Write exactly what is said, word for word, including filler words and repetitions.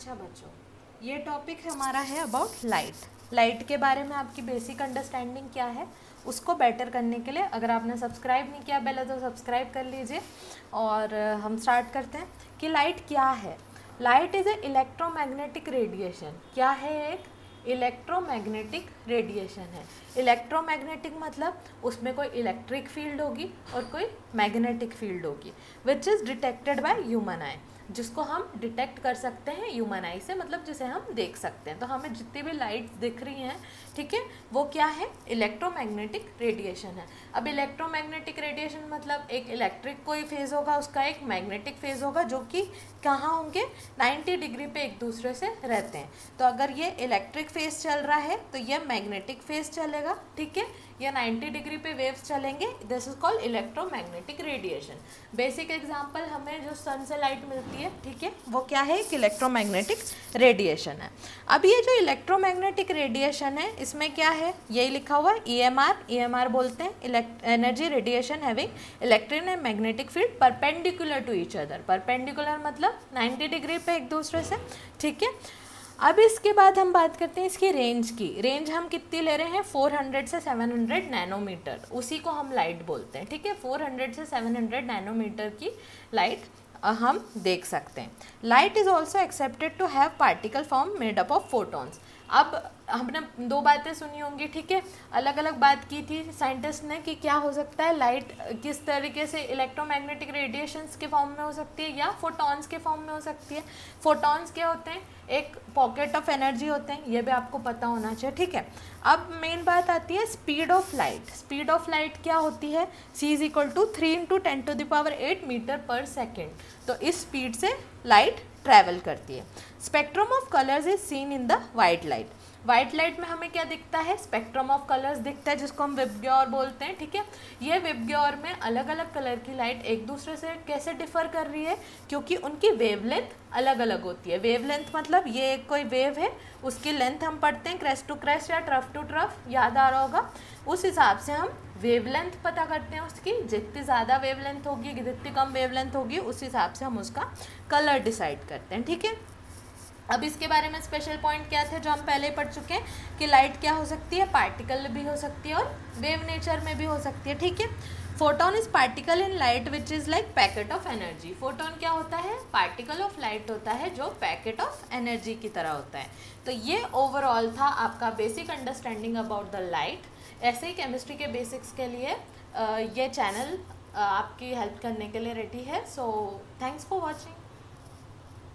अच्छा बच्चों, ये टॉपिक हमारा है अबाउट लाइट। लाइट के बारे में आपकी बेसिक अंडरस्टैंडिंग क्या है उसको बेटर करने के लिए अगर आपने सब्सक्राइब नहीं किया पहले तो सब्सक्राइब कर लीजिए। और हम स्टार्ट करते हैं कि लाइट क्या है। Light is a electromagnetic radiation. क्या है? एक इलेक्ट्रोमैग्नेटिक रेडिएशन है। इलेक्ट्रोमैग्नेटिक मतलब उसमें कोई इलेक्ट्रिक फील्ड होगी और कोई मैग्नेटिक फील्ड होगी which is detected by human eye, जिसको हम डिटेक्ट कर सकते हैं ह्यूमन आई से, मतलब जिसे हम देख सकते हैं। तो हमें जितनी भी लाइट्स दिख रही हैं, ठीक है, वो क्या है? इलेक्ट्रोमैग्नेटिक रेडिएशन है। अब इलेक्ट्रोमैग्नेटिक रेडिएशन मतलब एक इलेक्ट्रिक कोई फेज होगा, उसका एक मैग्नेटिक फेज होगा, जो कि कहाँ होंगे? नाइन्टी डिग्री पे एक दूसरे से रहते हैं। तो अगर ये इलेक्ट्रिक फेज चल रहा है तो ये मैग्नेटिक फेज चलेगा, ठीक है, या नाइन्टी डिग्री पे वेव्स चलेंगे। This is called electromagnetic radiation. Basic example हमें जो सन से लाइट मिलती है, ठीक है, वो क्या है? एक इलेक्ट्रोमैग्नेटिक रेडिएशन है। अब ये जो इलेक्ट्रोमैग्नेटिक रेडिएशन है इसमें क्या है? यही लिखा हुआ है E M R. E M R बोलते हैं energy radiation having electric and magnetic field perpendicular to each other. Perpendicular मतलब नाइन्टी डिग्री पे एक दूसरे से, ठीक है। अब इसके बाद हम बात करते हैं इसकी रेंज की। रेंज हम कितनी ले रहे हैं? फोर हंड्रेड से सेवन हंड्रेड नैनोमीटर, उसी को हम लाइट बोलते हैं, ठीक है। फोर हंड्रेड से सेवन हंड्रेड नैनोमीटर की लाइट हम देख सकते हैं। Light is also accepted to have particle form made up of photons. अब हमने दो बातें सुनी होंगी, ठीक है, अलग अलग बात की थी साइंटिस्ट ने कि क्या हो सकता है, लाइट किस तरीके से इलेक्ट्रोमैग्नेटिक रेडिएशंस के फॉर्म में हो सकती है या फोटॉन्स के फॉर्म में हो सकती है। फोटॉन्स क्या होते हैं? एक पॉकेट ऑफ एनर्जी होते हैं, ये भी आपको पता होना चाहिए, ठीक है। अब मेन बात आती है speed of light. Speed of light क्या होती है? C is equal to three into ten to the power eight metre per second. तो इस स्पीड से लाइट ट्रैवल करती है। Spectrum of colours is seen in the white light. White light में हमें क्या दिखता है? स्पेक्ट्रम ऑफ कलर्स दिखता है, जिसको हम विबग्योर बोलते हैं, ठीक है। ये विबग्योर में अलग अलग कलर की लाइट एक दूसरे से कैसे डिफर कर रही है? क्योंकि उनकी वेवलेंथ अलग अलग होती है। वेवलेंथ मतलब ये एक कोई वेव है, उसकी लेंथ हम पढ़ते हैं क्रेस्ट टू क्रेस्ट या ट्रफ टू ट्रफ, याद आ रहा होगा। उस हिसाब से हम वेवलेंथ पता करते हैं उसकी। जितनी ज़्यादा वेवलेंथ होगी, जितनी कम वेवलेंथ होगी, उस हिसाब से हम उसका कलर डिसाइड करते हैं, ठीक है। अब इसके बारे में स्पेशल पॉइंट क्या थे जो हम पहले पढ़ चुके हैं कि लाइट क्या हो सकती है? पार्टिकल भी हो सकती है और वेव नेचर में भी हो सकती है, ठीक है। Photon is particle in light which is like packet of energy. Photon क्या होता है? पार्टिकल ऑफ लाइट होता है जो पैकेट ऑफ एनर्जी की तरह होता है। तो ये ओवरऑल था आपका basic understanding about the light. ऐसे ही केमिस्ट्री के बेसिक्स के लिए ये चैनल आपकी हेल्प करने के लिए रेडी है। So thanks for watching.